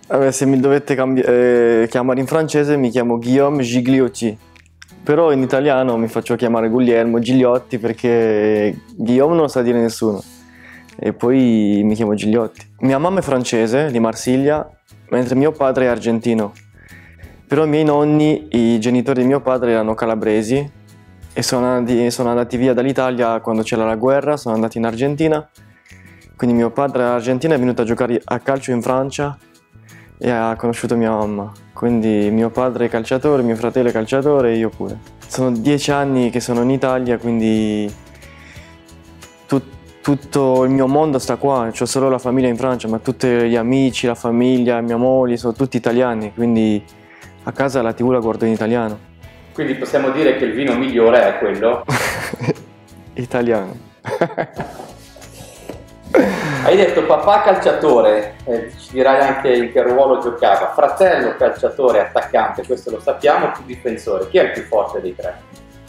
Vabbè, se mi dovete chiamare in francese mi chiamo Guillaume Gigliotti, però in italiano mi faccio chiamare Guglielmo Gigliotti perché Guillaume non lo sa dire nessuno e poi mi chiamo Gigliotti. Mia mamma è francese, di Marsiglia, mentre mio padre è argentino. Però i miei nonni, i genitori di mio padre erano calabresi e sono andati via dall'Italia quando c'era la guerra, sono andati in Argentina. Quindi mio padre all'Argentina è venuto a giocare a calcio in Francia e ha conosciuto mia mamma. Quindi mio padre è calciatore, mio fratello è calciatore e io pure. Sono 10 anni che sono in Italia, quindi tutto il mio mondo sta qua. C'ho solo la famiglia in Francia, ma tutti gli amici, la famiglia, mia moglie sono tutti italiani, quindi a casa la TV la guardo in italiano. Quindi possiamo dire che il vino migliore è quello? Italiano. Hai detto papà calciatore, ci dirai anche in che ruolo giocava, fratello calciatore, attaccante, questo lo sappiamo, più difensore. Chi è il più forte dei tre?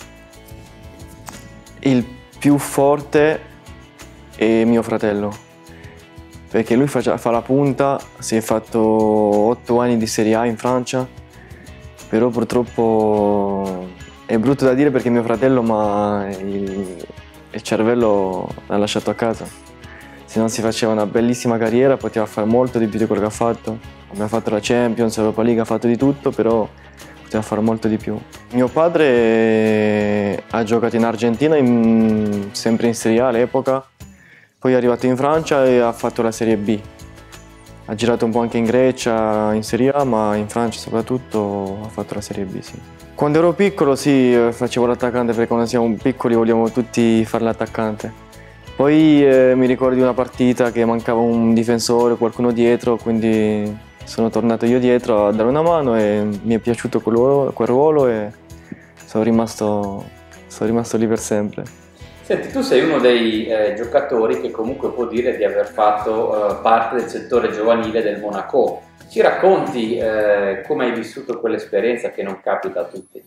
Il più forte è mio fratello, perché lui fa la punta, si è fatto 8 anni di Serie A in Francia, però purtroppo è brutto da dire perché mio fratello ma il cervello l'ha lasciato a casa. Se non si faceva una bellissima carriera poteva fare molto di più di quello che ha fatto. Abbiamo fatto la Champions, Europa League, ha fatto di tutto, però poteva fare molto di più. Mio padre ha giocato in Argentina, sempre in Serie A all'epoca, poi è arrivato in Francia e ha fatto la Serie B. Ha girato un po' anche in Grecia, in Serie A, ma in Francia soprattutto ha fatto la Serie B, sì. Quando ero piccolo sì, facevo l'attaccante perché quando siamo piccoli vogliamo tutti fare l'attaccante. Poi mi ricordo di una partita che mancava un difensore, qualcuno dietro, quindi sono tornato io dietro a dare una mano e mi è piaciuto quel ruolo e sono rimasto lì per sempre. Senti, tu sei uno dei giocatori che comunque può dire di aver fatto parte del settore giovanile del Monaco. Ci racconti come hai vissuto quell'esperienza che non capita a tutti?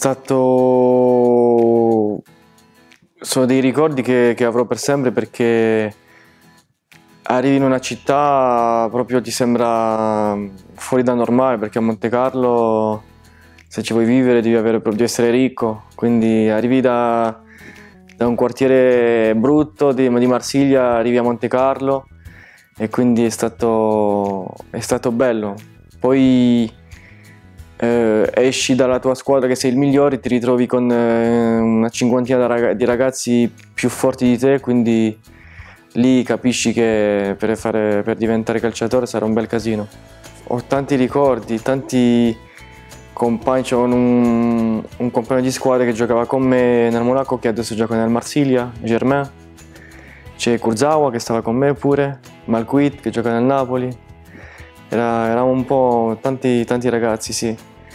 Sono dei ricordi che avrò per sempre perché arrivi in una città proprio ti sembra fuori da normale, perché a Montecarlo se ci vuoi vivere devi essere ricco, quindi arrivi da un quartiere brutto di Marsiglia, arrivi a Montecarlo e quindi è stato bello. Poi esci dalla tua squadra che sei il migliore, ti ritrovi con una cinquantina di ragazzi più forti di te, quindi lì capisci che per diventare calciatore sarà un bel casino. Ho tanti ricordi, tanti compagni, c'è un compagno di squadra che giocava con me nel Monaco che adesso gioca nel Marsiglia, Germain. C'è Kurzawa che stava con me pure, Malquit che gioca nel Napoli. Eravamo un po' tanti ragazzi, sì.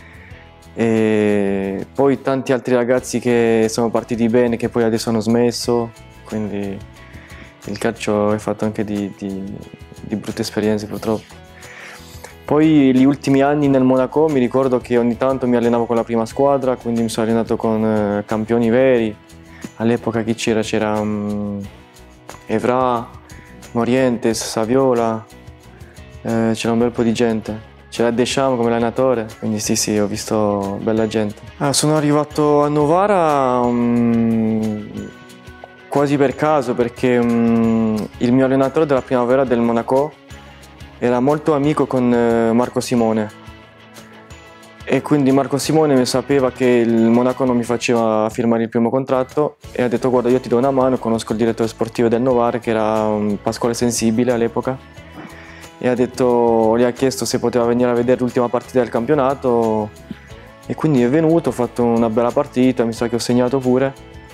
E poi tanti altri ragazzi che sono partiti bene, che poi adesso hanno smesso, quindi il calcio è fatto anche di brutte esperienze purtroppo. Poi gli ultimi anni nel Monaco mi ricordo che ogni tanto mi allenavo con la prima squadra, quindi mi sono allenato con campioni veri. All'epoca chi c'era? C'era Evra, Morientes, Saviola, c'era un bel po' di gente. C'era Deschamps come allenatore, quindi sì, ho visto bella gente. Sono arrivato a Novara quasi per caso, perché il mio allenatore della primavera del Monaco era molto amico con Marco Simone e quindi Marco Simone sapeva che il Monaco non mi faceva firmare il primo contratto e ha detto: guarda, io ti do una mano, conosco il direttore sportivo del Novara che era Pasquale Sensibile all'epoca, e gli ha chiesto se poteva venire a vedere l'ultima partita del campionato e quindi è venuto, ho fatto una bella partita, mi sa che ho segnato pure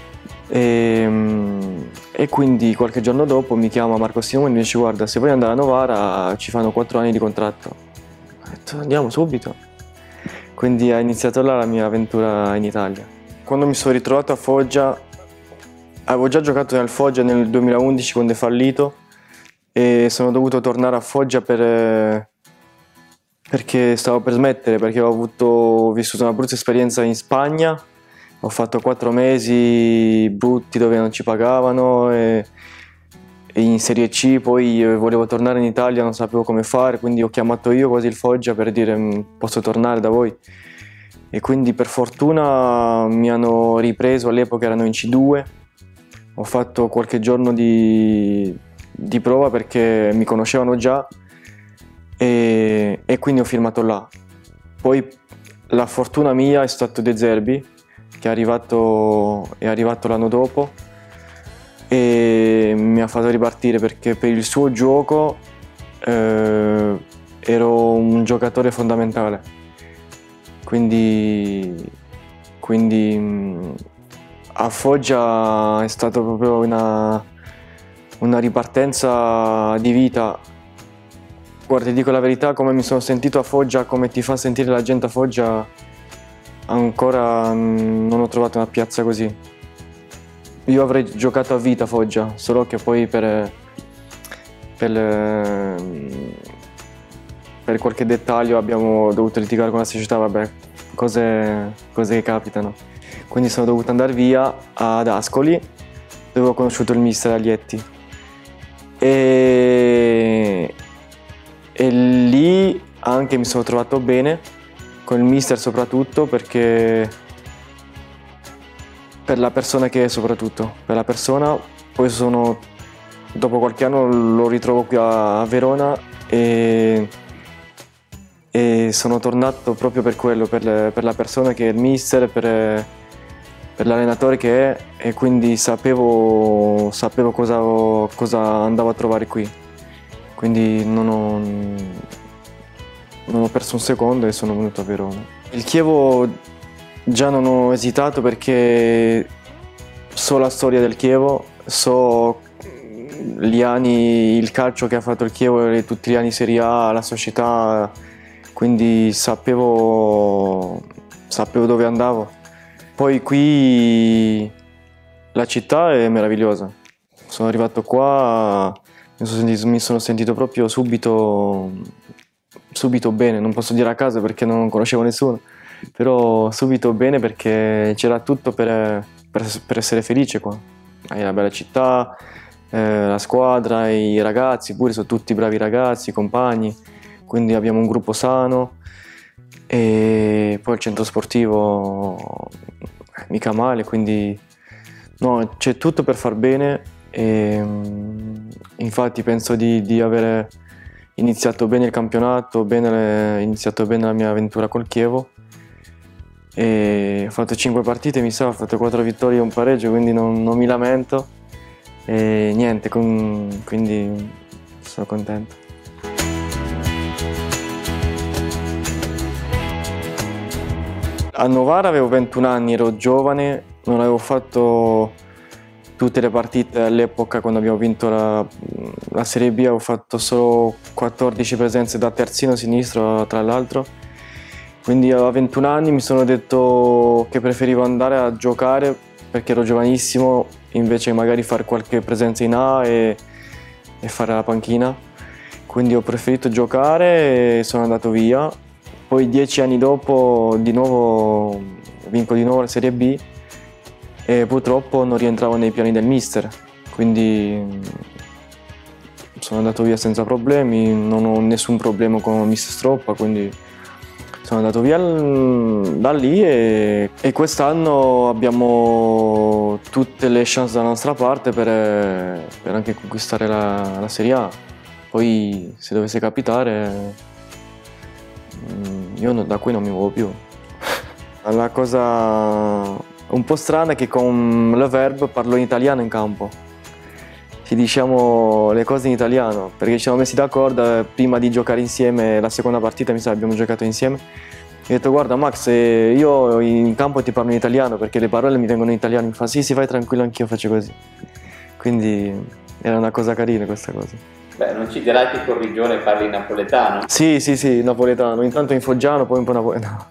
e quindi qualche giorno dopo mi chiama Marco Simone e mi dice: guarda, se vuoi andare a Novara ci fanno 4 anni di contratto. Ho detto: andiamo subito. Quindi è iniziato là la mia avventura in Italia. Quando mi sono ritrovato a Foggia, avevo già giocato nel Foggia nel 2011 quando è fallito e sono dovuto tornare a Foggia perché stavo per smettere, perché ho vissuto una brutta esperienza in Spagna. Ho fatto 4 mesi brutti dove non ci pagavano e in Serie C, poi volevo tornare in Italia, non sapevo come fare, quindi ho chiamato io quasi il Foggia per dire posso tornare da voi. E quindi per fortuna mi hanno ripreso, all'epoca erano in C2, ho fatto qualche giorno di prova perché mi conoscevano già e quindi ho firmato là. Poi la fortuna mia è stato De Zerbi, che è arrivato l'anno dopo e mi ha fatto ripartire perché per il suo gioco ero un giocatore fondamentale. Quindi a Foggia è stata proprio una ripartenza di vita. Guarda, ti dico la verità, come mi sono sentito a Foggia, come ti fa sentire la gente a Foggia, ancora non ho trovato una piazza così. Io avrei giocato a vita a Foggia, solo che poi per qualche dettaglio abbiamo dovuto litigare con la società, vabbè, cose che capitano. Quindi sono dovuto andare via ad Ascoli, dove ho conosciuto il mister Aglietti. E lì anche mi sono trovato bene, con il mister soprattutto, perché per la persona che è soprattutto, per la persona. Poi dopo qualche anno lo ritrovo qui a Verona e sono tornato proprio per quello, per la persona che è il mister, per l'allenatore che è, e quindi sapevo cosa andavo a trovare qui. Quindi non ho perso un secondo e sono venuto a Verona. Il Chievo già non ho esitato perché so la storia del Chievo, so gli anni, il calcio che ha fatto il Chievo, tutti gli anni Serie A, la società, quindi sapevo dove andavo. Poi qui la città è meravigliosa. Sono arrivato qua, mi sono sentito proprio subito bene. Non posso dire a casa perché non conoscevo nessuno, però subito bene perché c'era tutto per essere felice qua. Hai una bella città, la squadra, i ragazzi pure sono tutti bravi ragazzi, compagni, quindi abbiamo un gruppo sano e poi il centro sportivo mica male, quindi no, c'è tutto per far bene e infatti penso di aver iniziato bene il campionato, iniziato bene la mia avventura col Chievo e ho fatto 5 partite, mi sa, ho fatto 4 vittorie e un pareggio, quindi non mi lamento e niente, quindi sono contento. A Novara avevo 21 anni, ero giovane, non avevo fatto tutte le partite all'epoca quando abbiamo vinto la Serie B, avevo fatto solo 14 presenze da terzino sinistro tra l'altro, quindi a 21 anni mi sono detto che preferivo andare a giocare perché ero giovanissimo invece magari fare qualche presenza in A e fare la panchina, quindi ho preferito giocare e sono andato via. Poi 10 anni dopo vinco di nuovo la Serie B e purtroppo non rientravo nei piani del mister, quindi sono andato via senza problemi, non ho nessun problema con mister Stroppa, quindi sono andato via da lì e quest'anno abbiamo tutte le chance dalla nostra parte per anche conquistare la Serie A. Poi se dovesse capitare io da qui non mi muovo più. La cosa un po' strana è che con Le Verbe parlo in italiano in campo. Ci diciamo le cose in italiano, perché ci siamo messi d'accordo prima di giocare insieme, la seconda partita mi sa abbiamo giocato insieme. Ho detto guarda Max, io in campo ti parlo in italiano perché le parole mi vengono in italiano. Mi fa sì, fai tranquillo, anch'io faccio così. Quindi era una cosa carina questa cosa. Beh, non ci dirai che con Rigione parli napoletano? Sì, napoletano, intanto in foggiano, poi un po' napoletano.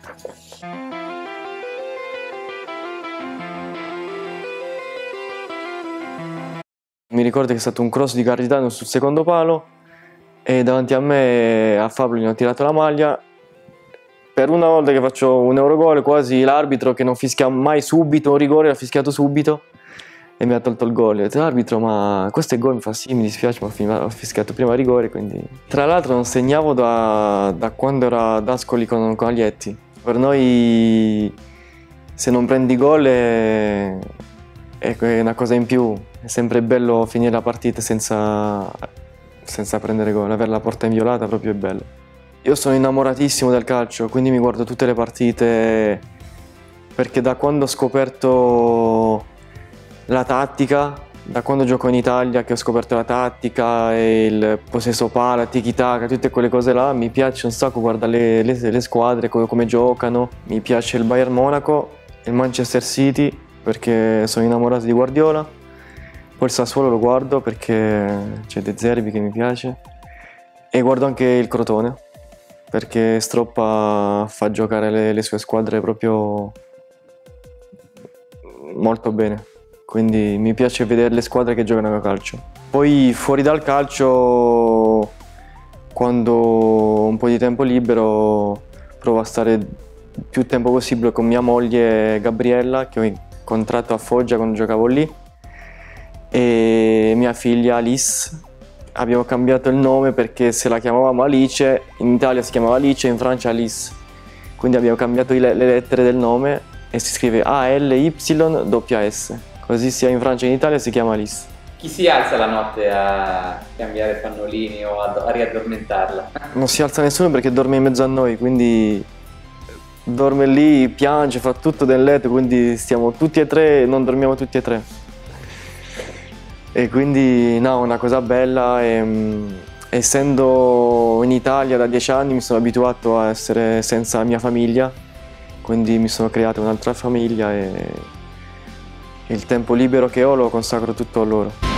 Mi ricordo che è stato un cross di Garritano sul secondo palo e davanti a me a Fabio gli ho tirato la maglia. Per una volta che faccio un Eurogol, quasi l'arbitro che non fischia mai subito un rigore l'ha fischiato subito e mi ha tolto il gol. Ho detto, arbitro, ma questo è gol? Mi fa sì, mi dispiace, ma ho fischiato prima rigore, quindi... Tra l'altro non segnavo da quando era ad Ascoli con Aglietti. Per noi se non prendi gol è una cosa in più, è sempre bello finire la partita senza prendere gol, avere la porta inviolata proprio è bello. Io sono innamoratissimo del calcio, quindi mi guardo tutte le partite, perché da quando ho scoperto la tattica, da quando gioco in Italia che ho scoperto la tattica e il possesso palla, tiki-taka, tutte quelle cose là, mi piace un sacco guardare le squadre, come giocano. Mi piace il Bayern Monaco, il Manchester City, perché sono innamorato di Guardiola. Poi il Sassuolo lo guardo perché c'è De Zerbi che mi piace. E guardo anche il Crotone, perché Stroppa fa giocare le sue squadre proprio molto bene. Quindi mi piace vedere le squadre che giocano a calcio. Poi fuori dal calcio, quando ho un po' di tempo libero, provo a stare il più tempo possibile con mia moglie Gabriella, che ho incontrato a Foggia quando giocavo lì, e mia figlia Alice. Abbiamo cambiato il nome perché se la chiamavamo Alice, in Italia si chiamava Alice, in Francia Alice. Quindi abbiamo cambiato le lettere del nome e si scrive ALYS. Così sia in Francia che in Italia si chiama Alice. Chi si alza la notte a cambiare pannolini o a riaddormentarla? Non si alza nessuno perché dorme in mezzo a noi, quindi dorme lì, piange, fa tutto nel letto, quindi stiamo tutti e tre, non dormiamo tutti e tre. E quindi no, una cosa bella, essendo in Italia da 10 anni mi sono abituato a essere senza la mia famiglia, quindi mi sono creato un'altra famiglia e il tempo libero che ho lo consacro tutto a loro.